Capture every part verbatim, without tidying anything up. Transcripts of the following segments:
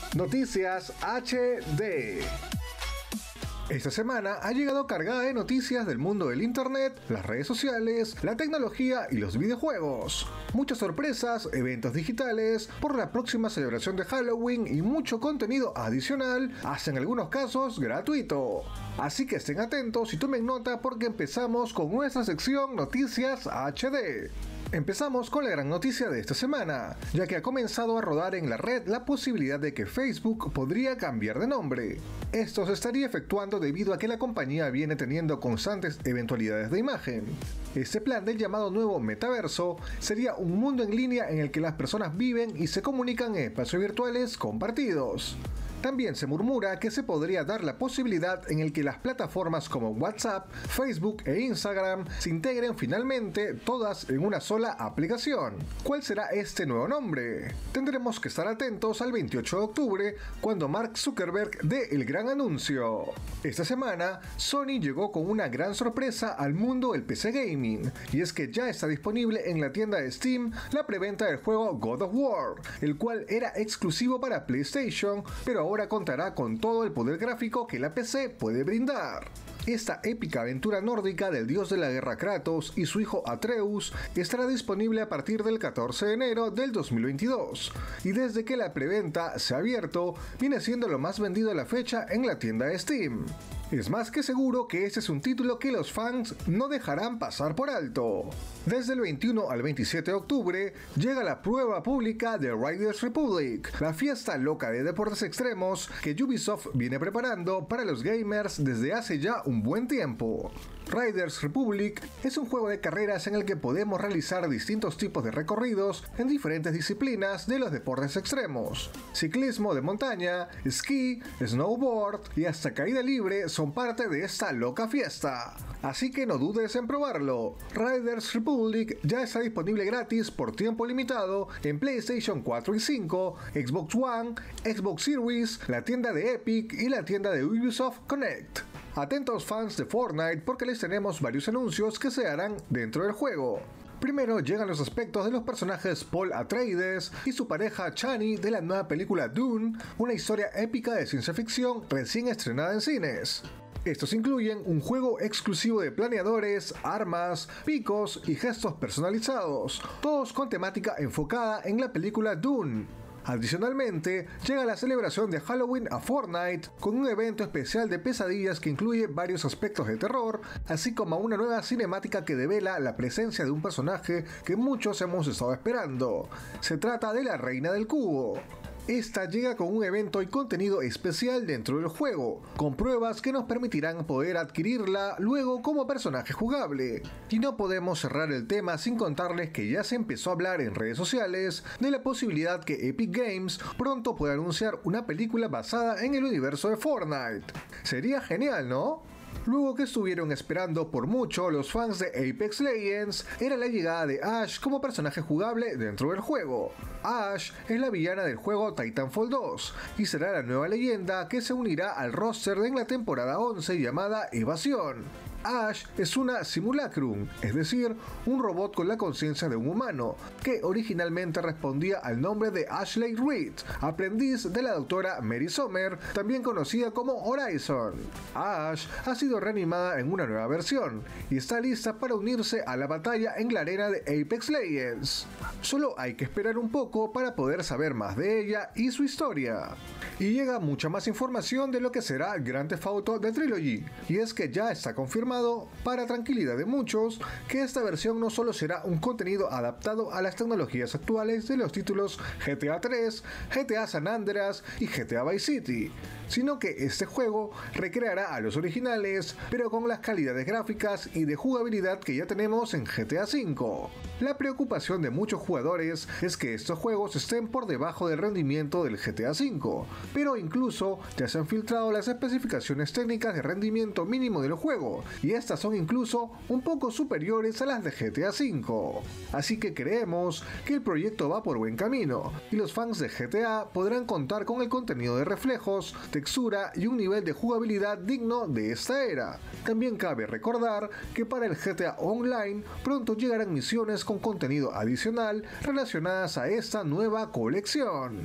Noticias H D. Esta semana ha llegado cargada de noticias del mundo del internet, las redes sociales, la tecnología y los videojuegos. Muchas sorpresas, eventos digitales, por la próxima celebración de Halloween y mucho contenido adicional, hasta en algunos casos gratuito. Así que estén atentos y tomen nota porque empezamos con nuestra sección Noticias H D. Empezamos con la gran noticia de esta semana, ya que ha comenzado a rodar en la red la posibilidad de que Facebook podría cambiar de nombre. Esto se estaría efectuando debido a que la compañía viene teniendo constantes eventualidades de imagen. Este plan del llamado nuevo metaverso sería un mundo en línea en el que las personas viven y se comunican en espacios virtuales compartidos. También se murmura que se podría dar la posibilidad en el que las plataformas como WhatsApp, Facebook e Instagram se integren finalmente todas en una sola aplicación. ¿Cuál será este nuevo nombre? Tendremos que estar atentos al veintiocho de octubre cuando Mark Zuckerberg dé el gran anuncio. Esta semana, Sony llegó con una gran sorpresa al mundo del P C Gaming, y es que ya está disponible en la tienda de Steam la preventa del juego God of War, el cual era exclusivo para PlayStation, pero ahora contará con todo el poder gráfico que la P C puede brindar. Esta épica aventura nórdica del dios de la guerra Kratos y su hijo Atreus estará disponible a partir del catorce de enero del dos mil veintidós, y desde que la preventa se ha abierto, viene siendo lo más vendido a la fecha en la tienda de Steam. Es más que seguro que este es un título que los fans no dejarán pasar por alto. Desde el veintiuno al veintisiete de octubre llega la prueba pública de Riders Republic, la fiesta loca de deportes extremos que Ubisoft viene preparando para los gamers desde hace ya un buen tiempo. Riders Republic es un juego de carreras en el que podemos realizar distintos tipos de recorridos en diferentes disciplinas de los deportes extremos. Ciclismo de montaña, esquí, snowboard y hasta caída libre son parte de esta loca fiesta. Así que no dudes en probarlo. Riders Republic ya está disponible gratis por tiempo limitado en PlayStation cuatro y cinco, Xbox One, Xbox Series, la tienda de Epic y la tienda de Ubisoft Connect. Atentos fans de Fortnite porque les tenemos varios anuncios que se harán dentro del juego. Primero llegan los aspectos de los personajes Paul Atreides y su pareja Chani de la nueva película Dune, una historia épica de ciencia ficción recién estrenada en cines. Estos incluyen un juego exclusivo de planeadores, armas, picos y gestos personalizados, todos con temática enfocada en la película Dune. Adicionalmente, llega la celebración de Halloween a Fortnite con un evento especial de pesadillas que incluye varios aspectos de terror, así como una nueva cinemática que devela la presencia de un personaje que muchos hemos estado esperando. Se trata de la Reina del Cubo. Esta llega con un evento y contenido especial dentro del juego, con pruebas que nos permitirán poder adquirirla luego como personaje jugable. Y no podemos cerrar el tema sin contarles que ya se empezó a hablar en redes sociales de la posibilidad que Epic Games pronto pueda anunciar una película basada en el universo de Fortnite. Sería genial, ¿no? Luego que estuvieron esperando por mucho los fans de Apex Legends, era la llegada de Ashe como personaje jugable dentro del juego. Ashe es la villana del juego Titanfall dos y será la nueva leyenda que se unirá al roster en la temporada once llamada Evasión. Ashe es una simulacrum, es decir, un robot con la conciencia de un humano, que originalmente respondía al nombre de Ashley Reed, aprendiz de la doctora Mary Sommer, también conocida como Horizon. Ashe ha sido reanimada en una nueva versión, y está lista para unirse a la batalla en la arena de Apex Legends. Solo hay que esperar un poco para poder saber más de ella y su historia. Y llega mucha más información de lo que será Grand Theft Auto The Trilogy, y es que ya está confirmado, para tranquilidad de muchos, que esta versión no solo será un contenido adaptado a las tecnologías actuales de los títulos G T A tres, G T A San Andreas y G T A Vice City, sino que este juego recreará a los originales, pero con las calidades gráficas y de jugabilidad que ya tenemos en G T A cinco. La preocupación de muchos jugadores es que estos juegos estén por debajo del rendimiento del G T A cinco, pero incluso ya se han filtrado las especificaciones técnicas de rendimiento mínimo del juego, y estas son incluso un poco superiores a las de G T A cinco. Así que creemos que el proyecto va por buen camino, y los fans de G T A podrán contar con el contenido de reflejos, textura y un nivel de jugabilidad digno de esta era. También cabe recordar que para el G T A Online pronto llegarán misiones con contenido adicional relacionadas a esta nueva colección.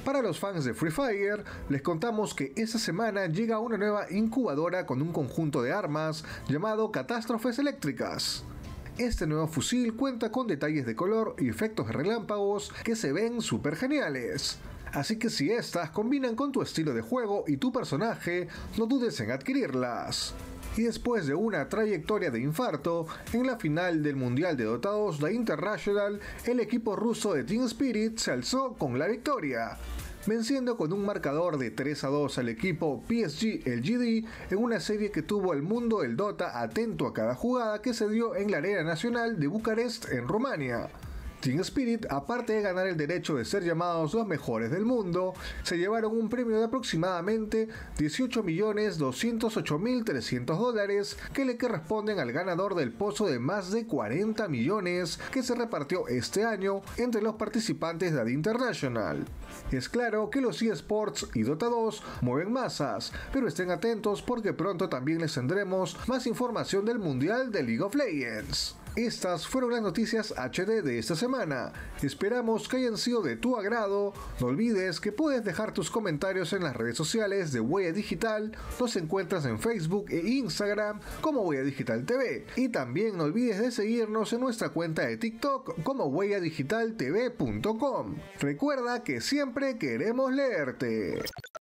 Para los fans de Free Fire, les contamos que esta semana llega una nueva incubadora con un conjunto de armas llamado Catástrofes Eléctricas. Este nuevo fusil cuenta con detalles de color y efectos de relámpagos que se ven súper geniales. Así que si estas combinan con tu estilo de juego y tu personaje, no dudes en adquirirlas. Y después de una trayectoria de infarto, en la final del Mundial de Dota dos The International, el equipo ruso de Team Spirit se alzó con la victoria, venciendo con un marcador de tres a dos al equipo P S G L G D en una serie que tuvo el mundo del Dota atento a cada jugada que se dio en la Arena Nacional de Bucarest en Rumania. Team Spirit, aparte de ganar el derecho de ser llamados los mejores del mundo, se llevaron un premio de aproximadamente dieciocho millones doscientos ocho mil trescientos dólares que le corresponden al ganador del pozo de más de cuarenta millones que se repartió este año entre los participantes de The International. Es claro que los eSports y Dota dos mueven masas, pero estén atentos porque pronto también les tendremos más información del Mundial de League of Legends. Estas fueron las noticias H D de esta semana. Esperamos que hayan sido de tu agrado. No olvides que puedes dejar tus comentarios en las redes sociales de Huella Digital. Nos encuentras en Facebook e Instagram como Huella Digital T V. Y también no olvides de seguirnos en nuestra cuenta de TikTok como huella digital t v punto com. Recuerda que siempre queremos leerte.